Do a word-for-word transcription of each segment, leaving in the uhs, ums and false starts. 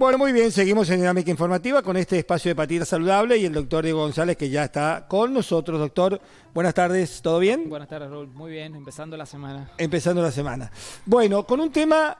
Bueno, muy bien, seguimos en Dinámica Informativa con este espacio de Patita Saludable y el doctor Diego González que ya está con nosotros. Doctor, buenas tardes, ¿todo bien? Buenas tardes, Raúl. Muy bien, empezando la semana. Empezando la semana. Bueno, con un tema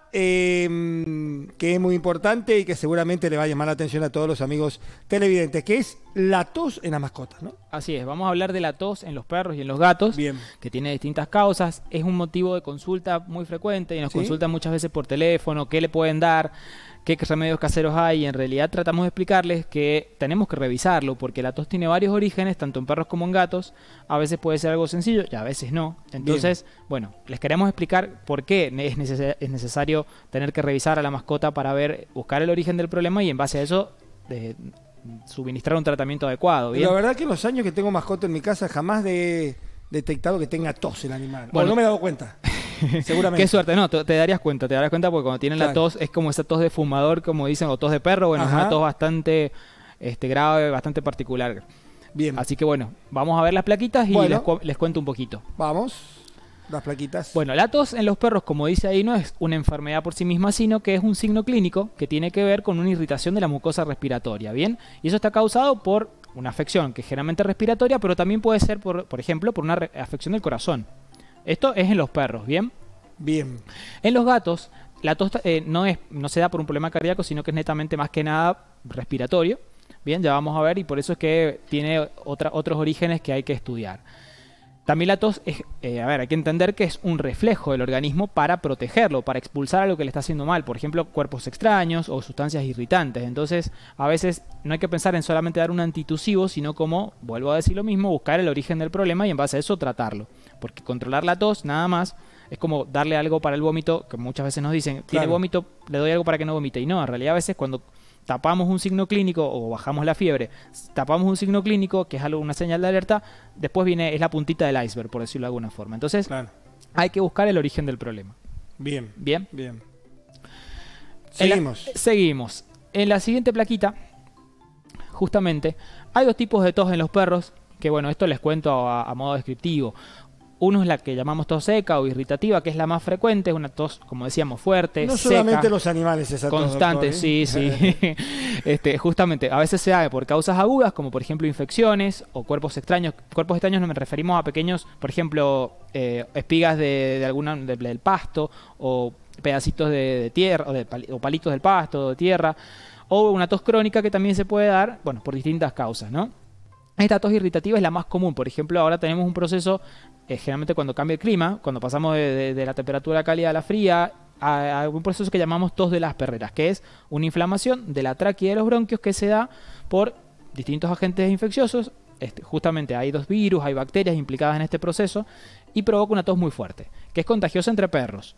eh, que es muy importante y que seguramente le va a llamar la atención a todos los amigos televidentes, que es la tos en las mascotas, ¿no? Así es, vamos a hablar de la tos en los perros y en los gatos, Bien. que tiene distintas causas. Es un motivo de consulta muy frecuente y nos ¿Sí? consultan muchas veces por teléfono, qué le pueden dar, qué remedios caseros hay. Y en realidad tratamos de explicarles que tenemos que revisarlo, porque la tos tiene varios orígenes, tanto en perros como en gatos. A veces puede ser algo sencillo y a veces no. Entonces, Bien. bueno, les queremos explicar por qué es, neces es necesario tener que revisar a la mascota para ver, buscar el origen del problema y en base a eso de, suministrar un tratamiento adecuado. ¿Bien? La verdad que en los años que tengo mascota en mi casa jamás he detectado que tenga tos el animal. Bueno, o no me he dado cuenta. Seguramente. Qué suerte, no, te, te darías cuenta, te darías cuenta porque cuando tienen claro. la tos es como esa tos de fumador, como dicen, o tos de perro, bueno, Ajá. es una tos bastante este, grave, bastante particular. Bien. Así que bueno, vamos a ver las plaquitas y bueno, les, les cuento un poquito. Vamos, las plaquitas. Bueno, la tos en los perros, como dice ahí, no es una enfermedad por sí misma, sino que es un signo clínico que tiene que ver con una irritación de la mucosa respiratoria, ¿bien? Y eso está causado por una afección que es generalmente respiratoria, pero también puede ser, por, por ejemplo, por una afección del corazón. Esto es en los perros, ¿bien? Bien. En los gatos, la tos eh, no, es, no se da por un problema cardíaco, sino que es netamente más que nada respiratorio. Bien, ya vamos a ver, y por eso es que tiene otra, otros orígenes que hay que estudiar. También la tos, es, eh, a ver, hay que entender que es un reflejo del organismo para protegerlo, para expulsar algo que le está haciendo mal. Por ejemplo, cuerpos extraños o sustancias irritantes. Entonces, a veces no hay que pensar en solamente dar un antitusivo, sino como, vuelvo a decir lo mismo, buscar el origen del problema y en base a eso tratarlo. Porque controlar la tos, nada más, es como darle algo para el vómito, que muchas veces nos dicen, tiene claro. vómito, le doy algo para que no vomite. Y no, en realidad a veces cuando tapamos un signo clínico o bajamos la fiebre, tapamos un signo clínico, que es algo, una señal de alerta, después viene, es la puntita del iceberg, por decirlo de alguna forma. Entonces, claro. hay que buscar el origen del problema. Bien. Bien. Bien. Seguimos. En la, seguimos. En la siguiente plaquita, justamente, hay dos tipos de tos en los perros, que bueno, esto les cuento a, a modo descriptivo. Uno es la que llamamos tos seca o irritativa, que es la más frecuente, es una tos, como decíamos, fuerte, no seca. No solamente los animales, esa tos, constante, doctor, ¿eh? sí, sí. este, justamente, a veces se da por causas agudas, como por ejemplo infecciones o cuerpos extraños. Cuerpos extraños nos referimos a pequeños, por ejemplo, eh, espigas de, de alguna de, del pasto o pedacitos de, de tierra o, de, o palitos del pasto o de tierra. O una tos crónica que también se puede dar, bueno, por distintas causas, ¿no? Esta tos irritativa es la más común. Por ejemplo, ahora tenemos un proceso, eh, generalmente cuando cambia el clima, cuando pasamos de, de, de la temperatura cálida a la fría, a, a un proceso que llamamos tos de las perreras, que es una inflamación de la tráquea y de los bronquios que se da por distintos agentes infecciosos. Este, justamente hay dos virus, hay bacterias implicadas en este proceso y provoca una tos muy fuerte, que es contagiosa entre perros.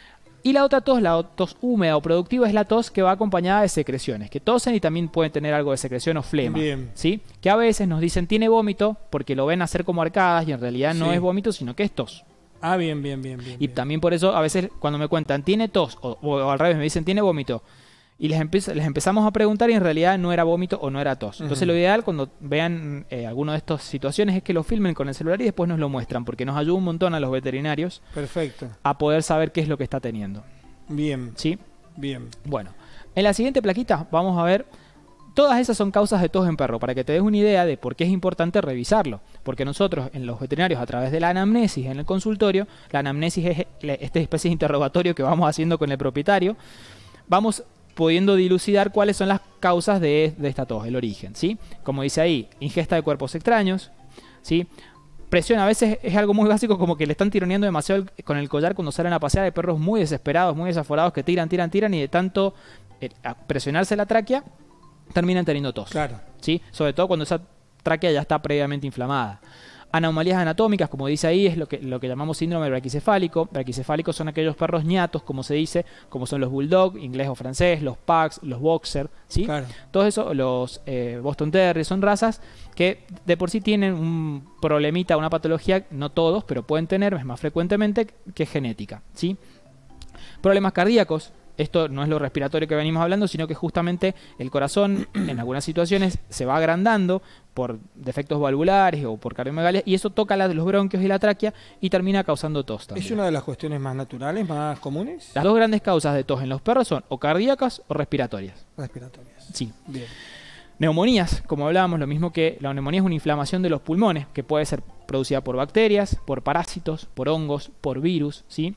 Y la otra tos, la tos húmeda o productiva, es la tos que va acompañada de secreciones, que tosen y también pueden tener algo de secreción o flema. Bien. ¿Sí? Que a veces nos dicen tiene vómito porque lo ven hacer como arcadas y en realidad no sí. es vómito, sino que es tos. Ah, bien, bien, bien. bien y bien. también por eso a veces cuando me cuentan tiene tos o, o, o al revés me dicen tiene vómito y les, empe les empezamos a preguntar y en realidad no era vómito o no era tos. Entonces uh-huh. lo ideal cuando vean eh, alguna de estas situaciones es que lo filmen con el celular y después nos lo muestran, porque nos ayuda un montón a los veterinarios. Perfecto. A poder saber qué es lo que está teniendo. Bien. ¿Sí? Bien. Bueno, en la siguiente plaquita vamos a ver, todas esas son causas de tos en perro, para que te des una idea de por qué es importante revisarlo. Porque nosotros, en los veterinarios, a través de la anamnesis en el consultorio, la anamnesis es esta especie de interrogatorio que vamos haciendo con el propietario, vamos pudiendo dilucidar cuáles son las causas de, de esta tos, el origen, ¿sí? Como dice ahí, ingesta de cuerpos extraños, ¿sí? Presión, a veces es algo muy básico, como que le están tironeando demasiado con el collar cuando salen a pasear. Hay perros muy desesperados, muy desaforados que tiran, tiran, tiran y de tanto eh, presionarse la tráquea terminan teniendo tos. Claro. ¿Sí? Sobre todo cuando esa tráquea ya está previamente inflamada. Anomalías anatómicas, como dice ahí, es lo que, lo que llamamos síndrome braquicefálico. Braquicefálicos son aquellos perros ñatos, como se dice, como son los bulldog, inglés o francés, los pugs, los boxer, ¿sí? Claro. Todos esos, los eh, Boston Terrier, son razas que de por sí tienen un problemita, una patología, no todos, pero pueden tener, es más frecuentemente, que es genética, ¿sí? Problemas cardíacos, Esto no es lo respiratorio que venimos hablando, sino que justamente el corazón en algunas situaciones se va agrandando por defectos valvulares o por cardiomegalia y eso toca la, los bronquios y la tráquea y termina causando tos también. ¿Es una de las cuestiones más naturales, más comunes? Las dos grandes causas de tos en los perros son o cardíacas o respiratorias. Respiratorias. Sí. Bien. Neumonías, como hablábamos, lo mismo que la neumonía es una inflamación de los pulmones que puede ser producida por bacterias, por parásitos, por hongos, por virus, ¿sí?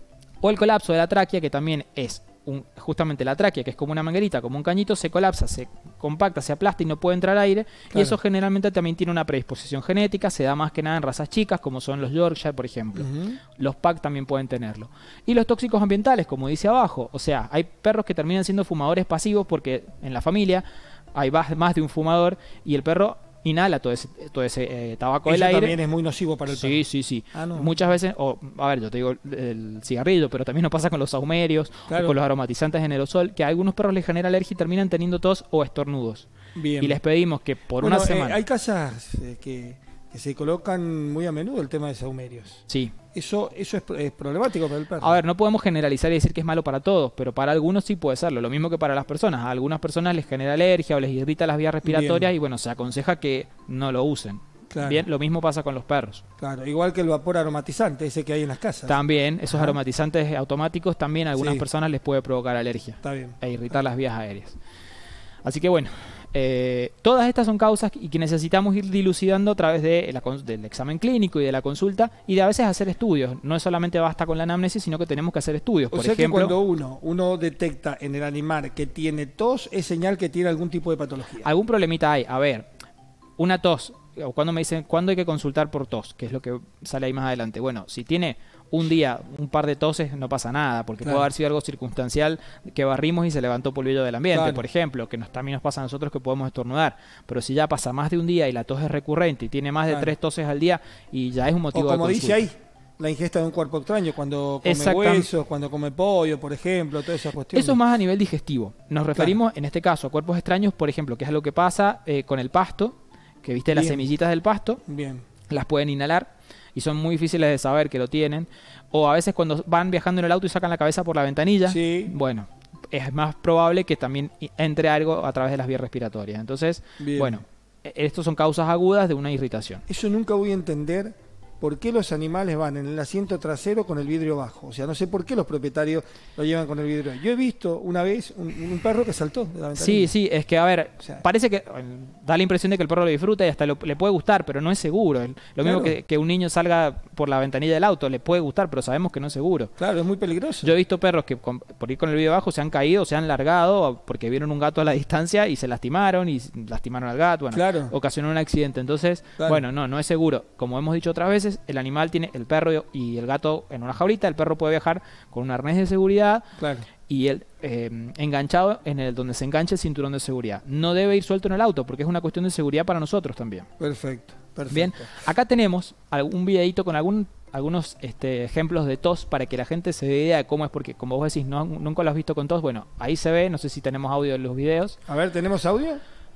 O el colapso de la tráquea, que también es un, justamente la tráquea, que es como una manguerita, como un cañito, se colapsa, se compacta, se aplasta y no puede entrar aire. Claro. Y eso generalmente también tiene una predisposición genética, se da más que nada en razas chicas, como son los Yorkshire, por ejemplo. Uh-huh. Los Pug también pueden tenerlo. Y los tóxicos ambientales, como dice abajo, o sea, hay perros que terminan siendo fumadores pasivos porque en la familia hay más de un fumador y el perro inhala todo ese, todo ese eh, tabaco del aire. Eso también es muy nocivo para el perro. Sí, sí, sí. Ah, no. Muchas veces, o a ver, yo te digo el cigarrillo, pero también nos pasa con los saumerios, claro, o con los aromatizantes en aerosol, que a algunos perros les genera alergia y terminan teniendo tos o estornudos. Bien. Y les pedimos que por bueno, una semana... Eh, hay casas eh, que, que se colocan muy a menudo el tema de saumerios. Sí. Eso, eso es, es problemático para el perro. A ver, no podemos generalizar y decir que es malo para todos, pero para algunos sí puede serlo. Lo mismo que para las personas. A algunas personas les genera alergia o les irrita las vías respiratorias. Bien. Y bueno, se aconseja que no lo usen. Claro. Bien, lo mismo pasa con los perros. Claro, igual que el vapor aromatizante, ese que hay en las casas. También, esos Ajá. aromatizantes automáticos también a algunas sí. personas les puede provocar alergia. Está bien. E irritar las vías aéreas. Así que bueno, eh, todas estas son causas y que necesitamos ir dilucidando a través de la, del examen clínico y de la consulta y de a veces hacer estudios. No solamente basta con la anamnesis, sino que tenemos que hacer estudios. O Por sea ejemplo, que cuando uno, uno detecta en el animal que tiene tos, es señal que tiene algún tipo de patología. Algún problemita hay. A ver, una tos, o cuando me dicen, ¿cuándo hay que consultar por tos? Que es lo que sale ahí más adelante. Bueno, si tiene un día, un par de toses, no pasa nada, porque claro. puede haber sido algo circunstancial que barrimos y se levantó polvillo del ambiente, claro. por ejemplo, que nos, también nos pasa a nosotros que podemos estornudar. Pero si ya pasa más de un día y la tos es recurrente y tiene más de claro. tres toses al día y ya es un motivo o como de consulta. dice ahí, la ingesta de un cuerpo extraño, cuando come huesos, cuando come pollo, por ejemplo, todas esas cuestiones. Eso es más a nivel digestivo. Nos referimos, claro. en este caso, a cuerpos extraños, por ejemplo, que es lo que pasa eh, con el pasto, que viste Bien. las semillitas del pasto, Bien. las pueden inhalar y son muy difíciles de saber que lo tienen. O a veces cuando van viajando en el auto y sacan la cabeza por la ventanilla, sí. bueno, es más probable que también entre algo a través de las vías respiratorias. Entonces, Bien. bueno, estos son causas agudas de una irritación. Eso nunca voy a entender. ¿Por qué los animales van en el asiento trasero con el vidrio bajo? O sea, no sé por qué los propietarios lo llevan con el vidrio. Yo he visto una vez un, un perro que saltó de la ventanilla. Sí, sí, es que, a ver, o sea, parece que da la impresión de que el perro lo disfruta y hasta lo, le puede gustar, pero no es seguro. Lo claro. mismo que, que un niño salga por la ventanilla del auto, le puede gustar, pero sabemos que no es seguro. Claro, es muy peligroso. Yo he visto perros que con, por ir con el vidrio bajo se han caído, se han largado porque vieron un gato a la distancia y se lastimaron y lastimaron al gato. Bueno, claro. ocasionó un accidente. Entonces, claro. bueno, no, no es seguro. Como hemos dicho otras veces, el animal tiene el perro y el gato en una jaulita, el perro puede viajar con un arnés de seguridad claro. y él eh, enganchado en el donde se enganche el cinturón de seguridad. No debe ir suelto en el auto porque es una cuestión de seguridad para nosotros también. Perfecto, perfecto. Bien, acá tenemos un videito con algún, algunos este, ejemplos de tos para que la gente se dé idea de cómo es, porque como vos decís, no, nunca lo has visto con tos. Bueno, ahí se ve, no sé si tenemos audio en los videos. A ver, ¿tenemos audio?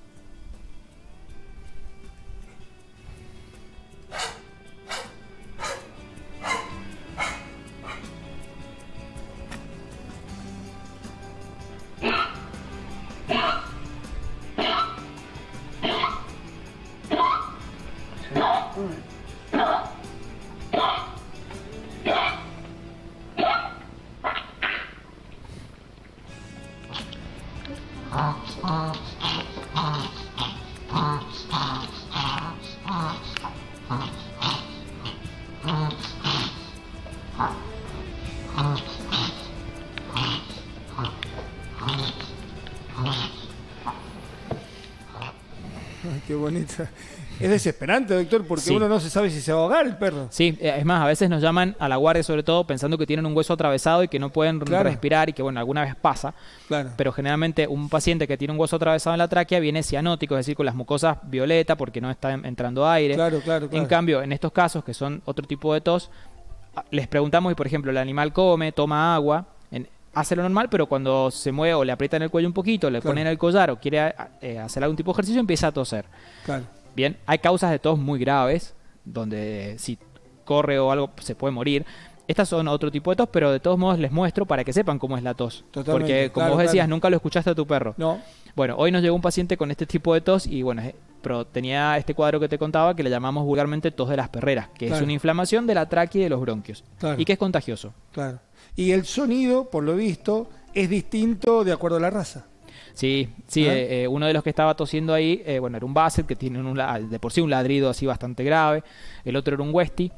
Qué bonita. Es desesperante, doctor, porque sí. uno no se sabe si se va a ahogar el perro. Sí, es más, a veces nos llaman a la guardia sobre todo pensando que tienen un hueso atravesado y que no pueden claro. respirar y que, bueno, alguna vez pasa. Claro. Pero generalmente un paciente que tiene un hueso atravesado en la tráquea viene cianótico, es decir, con las mucosas violeta porque no está entrando aire. Claro, claro, claro. En cambio, en estos casos, que son otro tipo de tos, les preguntamos y, por ejemplo, el animal come, toma agua, en, hace lo normal, pero cuando se mueve o le aprietan el cuello un poquito, le claro. ponen el collar o quiere eh, hacer algún tipo de ejercicio, empieza a toser. Claro. Bien, hay causas de tos muy graves, donde si corre o algo se puede morir. Estas son otro tipo de tos, pero de todos modos les muestro para que sepan cómo es la tos. Totalmente, Porque como claro, vos decías, claro. nunca lo escuchaste a tu perro. No. Bueno, hoy nos llegó un paciente con este tipo de tos y bueno, pero tenía este cuadro que te contaba que le llamamos vulgarmente tos de las perreras, que Claro. es una inflamación de la tráquea y de los bronquios. Claro. Y que es contagioso. Claro. Y el sonido, por lo visto, es distinto de acuerdo a la raza. Sí, sí, ¿Ah? eh, eh, uno de los que estaba tosiendo ahí, eh, bueno, era un Basset que tiene un, la- de por sí un ladrido así bastante grave, el otro era un Westie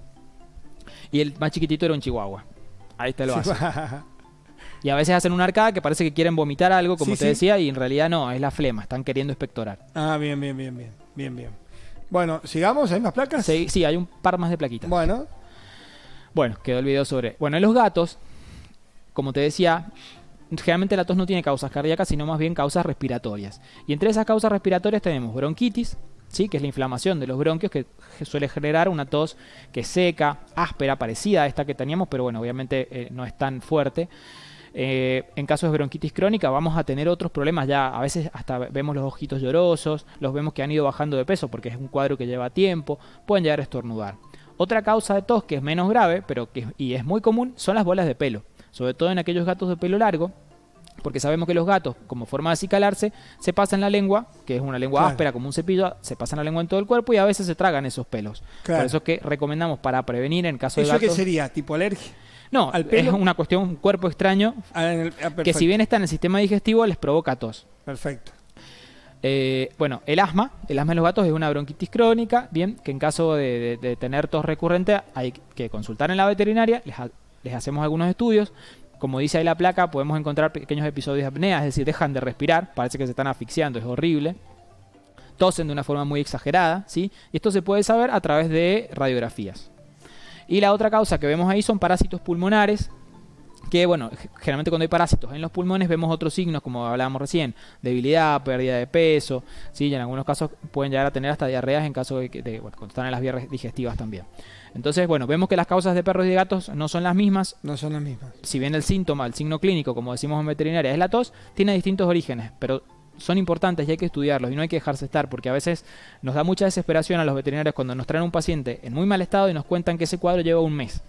y el más chiquitito era un Chihuahua. Ahí está el Basset. Y a veces hacen una arcada que parece que quieren vomitar algo, como Sí, te sí. decía, y en realidad no, es la flema, están queriendo expectorar. Ah, bien, bien, bien, bien, bien, bien. Bueno, sigamos, ¿hay más placas? Sí, sí, hay un par más de plaquitas. Bueno, Bueno, quedó el video sobre... Bueno, en los gatos, como te decía, generalmente la tos no tiene causas cardíacas, sino más bien causas respiratorias. Y entre esas causas respiratorias tenemos bronquitis, ¿sí? Que es la inflamación de los bronquios, que suele generar una tos que es seca, áspera, parecida a esta que teníamos, pero bueno, obviamente eh, no es tan fuerte. Eh, en casos de bronquitis crónica vamos a tener otros problemas ya, a veces hasta vemos los ojitos llorosos, los vemos que han ido bajando de peso porque es un cuadro que lleva tiempo, pueden llegar a estornudar. Otra causa de tos que es menos grave pero que, y es muy común son las bolas de pelo, sobre todo en aquellos gatos de pelo largo, porque sabemos que los gatos, como forma de acicalarse, se pasan la lengua, que es una lengua Claro. áspera como un cepillo, se pasan la lengua en todo el cuerpo y a veces se tragan esos pelos. Claro. Por eso es que recomendamos para prevenir en caso de ¿eso qué gatos... sería? ¿Tipo alergia? No, al es pelo? una cuestión, un cuerpo extraño Ah, en el- ah, que perfecto. si bien está en el sistema digestivo les provoca tos. Perfecto. Eh, bueno, el asma, el asma en los gatos es una bronquitis crónica, bien, que en caso de, de- de tener tos recurrente hay que consultar en la veterinaria, les, ha- les hacemos algunos estudios. Como dice ahí la placa, podemos encontrar pequeños episodios de apnea, es decir, dejan de respirar, parece que se están asfixiando, es horrible. Tosen de una forma muy exagerada, ¿sí? Y esto se puede saber a través de radiografías. Y la otra causa que vemos ahí son parásitos pulmonares, que bueno, generalmente cuando hay parásitos en los pulmones vemos otros signos, como hablábamos recién, debilidad, pérdida de peso, ¿sí? Y en algunos casos pueden llegar a tener hasta diarreas en caso de que de, bueno, cuando están en las vías digestivas también. Entonces, bueno, vemos que las causas de perros y de gatos no son las mismas. No son las mismas. Si bien el síntoma, el signo clínico, como decimos en veterinaria, es la tos, tiene distintos orígenes, pero son importantes y hay que estudiarlos y no hay que dejarse estar, porque a veces nos da mucha desesperación a los veterinarios cuando nos traen un paciente en muy mal estado y nos cuentan que ese cuadro lleva un mes.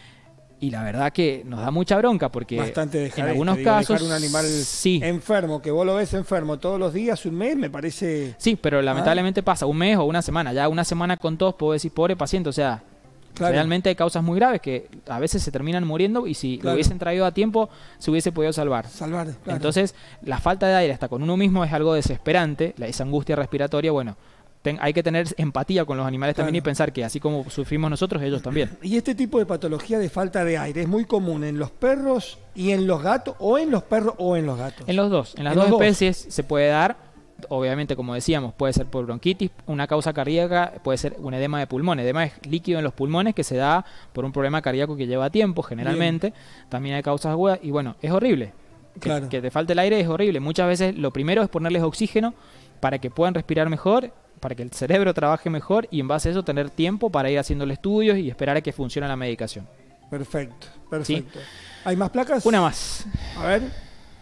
Y la verdad que nos da mucha bronca porque Bastante en dejar, algunos digo, casos dejar un animal sí, enfermo, que vos lo ves enfermo todos los días, un mes, me parece... sí, pero lamentablemente pasa un mes o una semana, ya una semana con tos puedo decir pobre paciente, o sea, Claro. realmente hay causas muy graves que a veces se terminan muriendo y si Claro. lo hubiesen traído a tiempo se hubiese podido salvar. Salvar, claro. Entonces, la falta de aire hasta con uno mismo es algo desesperante, la- esa angustia respiratoria, bueno, ten- hay que tener empatía con los animales también Claro. y pensar que así como sufrimos nosotros, ellos también. Y este tipo de patología de falta de aire es muy común en los perros y en los gatos, o en los perros o en los gatos. En los dos, en las En dos los dos. especies se puede dar, obviamente como decíamos, puede ser por bronquitis, una causa cardíaca, puede ser un edema de pulmón, edema es líquido en los pulmones que se da por un problema cardíaco que lleva tiempo generalmente, también hay causas agudas y bueno, es horrible. Que, Claro. que te falte el aire es horrible. Muchas veces lo primero es ponerles oxígeno para que puedan respirar mejor, para que el cerebro trabaje mejor y en base a eso tener tiempo para ir haciéndole estudios y esperar a que funcione la medicación. Perfecto, perfecto. ¿Hay más placas? Una más. A ver.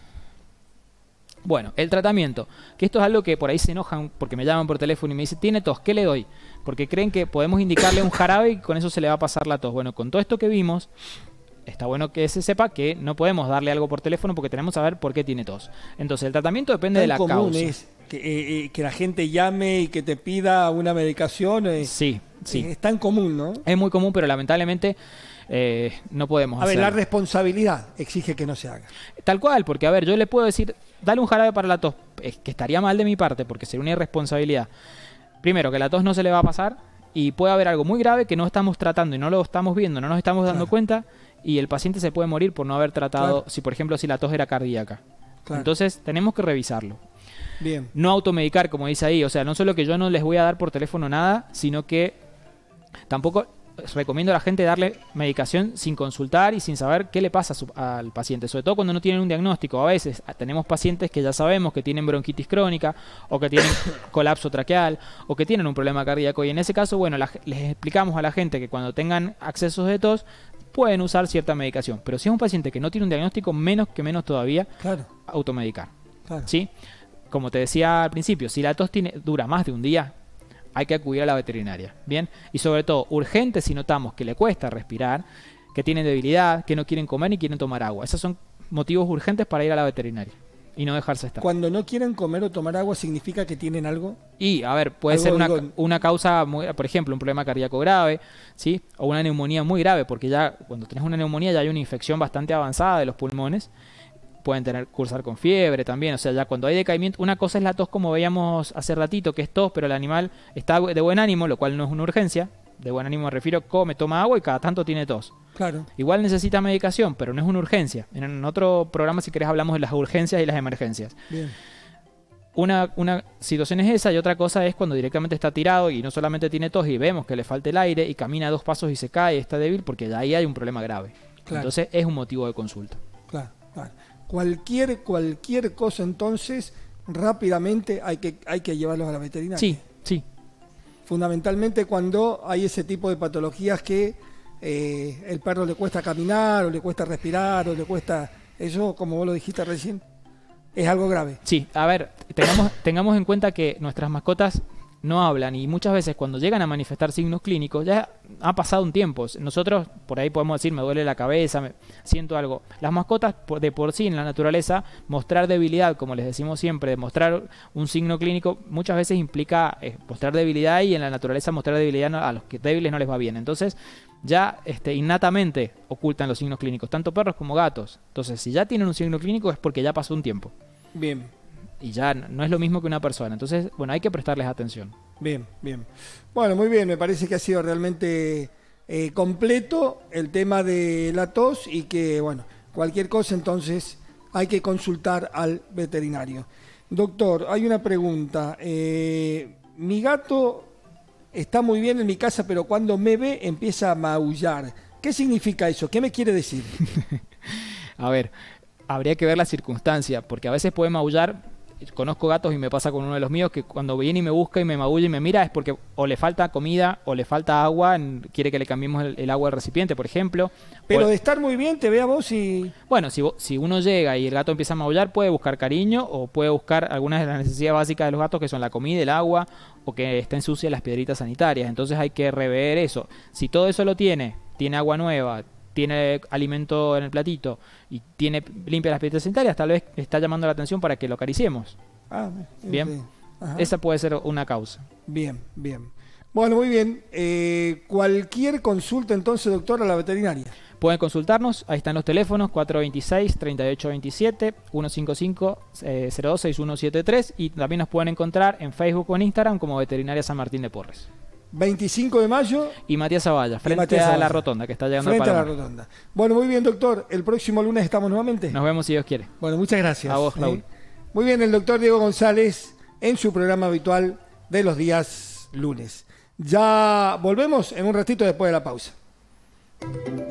Bueno, el tratamiento, que esto es algo que por ahí se enojan porque me llaman por teléfono y me dicen, tiene tos, ¿qué le doy? Porque creen que podemos indicarle un jarabe y con eso se le va a pasar la tos. Bueno, con todo esto que vimos, está bueno que se sepa que no podemos darle algo por teléfono porque tenemos que saber por qué tiene tos. Entonces, el tratamiento depende de Tan la común causa. es que, eh, eh, que la gente llame y que te pida una medicación. eh, Sí, sí. Es tan común, ¿no? Es muy común, pero lamentablemente eh, no podemos A ver, la hacerlo. responsabilidad exige que no se haga. Tal cual, porque a ver, yo le puedo decir, dale un jarabe para la tos, es que estaría mal de mi parte porque sería una irresponsabilidad. Primero, que la tos no se le va a pasar y puede haber algo muy grave que no estamos tratando y no lo estamos viendo, no nos estamos dando Claro. cuenta y el paciente se puede morir por no haber tratado, Claro. si por ejemplo si la tos era cardíaca. Claro. Entonces tenemos que revisarlo. Bien. No automedicar, como dice ahí, o sea, no solo que yo no les voy a dar por teléfono nada, sino que tampoco recomiendo a la gente darle medicación sin consultar y sin saber qué le pasa a su- al paciente, sobre todo cuando no tienen un diagnóstico. A veces a- tenemos pacientes que ya sabemos que tienen bronquitis crónica o que tienen colapso traqueal o que tienen un problema cardíaco y en ese caso, bueno, la- les explicamos a la gente que cuando tengan accesos de tos pueden usar cierta medicación, pero si es un paciente que no tiene un diagnóstico, menos que menos todavía Claro, automedicar. claro. ¿Sí? Como te decía al principio, si la tos tiene, dura más de un día, hay que acudir a la veterinaria. Bien, y sobre todo, urgente si notamos que le cuesta respirar, que tienen debilidad, que no quieren comer ni quieren tomar agua. Esos son motivos urgentes para ir a la veterinaria y no dejarse estar. Cuando no quieren comer o tomar agua, ¿significa que tienen algo? Y, a ver, puede Algo, ser una, digo- una causa, muy- por ejemplo, un problema cardíaco grave, ¿sí? O una neumonía muy grave, porque ya cuando tenés una neumonía ya hay una infección bastante avanzada de los pulmones. Pueden tener cursar con fiebre también, o sea, ya cuando hay decaimiento, una cosa es la tos como veíamos hace ratito, que es tos, pero el animal está de buen ánimo, lo cual no es una urgencia. De buen ánimo me refiero, come, toma agua y cada tanto tiene tos. Claro. Igual necesita medicación, pero no es una urgencia. En otro programa, si querés, hablamos de las urgencias y las emergencias. Bien. Una, una situación es esa y otra cosa es cuando directamente está tirado y no solamente tiene tos y vemos que le falta el aire y camina dos pasos y se cae y está débil, porque ya ahí hay un problema grave. Claro. Entonces es un motivo de consulta. Claro, claro. Cualquier, cualquier cosa, entonces, rápidamente hay que, hay que llevarlos a la veterinaria. Sí, sí. Fundamentalmente cuando hay ese tipo de patologías que eh, el perro le cuesta caminar, o le cuesta respirar, o le cuesta... Eso, como vos lo dijiste recién, es algo grave. Sí, a ver, tengamos, tengamos en cuenta que nuestras mascotas no hablan y muchas veces cuando llegan a manifestar signos clínicos ya ha pasado un tiempo. Nosotros por ahí podemos decir me duele la cabeza, me siento algo. Las mascotas por- de por sí en la naturaleza mostrar debilidad, como les decimos siempre, mostrar un signo clínico muchas veces implica eh, mostrar debilidad y en la naturaleza mostrar debilidad no- a los que débiles no les va bien. Entonces ya este, innatamente ocultan los signos clínicos, tanto perros como gatos. Entonces si ya tienen un signo clínico es porque ya pasó un tiempo. Bien. Y ya no es lo mismo que una persona. Entonces, bueno, hay que prestarles atención. Bien, bien. Bueno, muy bien, me parece que ha sido realmente eh, completo el tema de la tos y que, bueno, cualquier cosa entonces hay que consultar al veterinario. Doctor, hay una pregunta. Eh, mi gato está muy bien en mi casa, pero cuando me ve empieza a maullar. ¿Qué significa eso? ¿Qué me quiere decir? A ver, habría que ver la circunstancia, porque a veces puede maullar. Conozco gatos y me pasa con uno de los míos que cuando viene y me busca y me maulla y me mira es porque o le falta comida o le falta agua, en- quiere que le cambiemos el, el agua del recipiente, por ejemplo. Pero O- de estar muy bien, te ve a vos y... Bueno, si, vo- si uno llega y el gato empieza a maullar, puede buscar cariño o puede buscar algunas de las necesidades básicas de los gatos, que son la comida, el agua, o que estén sucias las piedritas sanitarias. Entonces hay que rever eso. Si todo eso lo tiene, tiene agua nueva, tiene alimento en el platito y tiene limpia las piedritas sanitarias, tal vez está llamando la atención para que lo acariciemos. Ah, Bien. sí. Ajá. Esa puede ser una causa. Bien, bien. Bueno, muy bien. Eh, cualquier consulta entonces, doctor, a la veterinaria. Pueden consultarnos, ahí están los teléfonos cuatro dos seis, tres ocho dos siete, uno cinco cinco, cero dos seis uno siete tres y también nos pueden encontrar en Facebook o en Instagram como Veterinaria San Martín de Porres. veinticinco de mayo, Y Matías Zavalla, frente Matías a la Zavalla. rotonda que está llegando frente a a la Palomar. rotonda. Bueno, muy bien, doctor. El próximo lunes estamos nuevamente. Nos vemos si Dios quiere. Bueno, muchas gracias. A vos, Raúl. Muy bien, el doctor Diego González en su programa habitual de los días lunes. Ya volvemos en un ratito después de la pausa.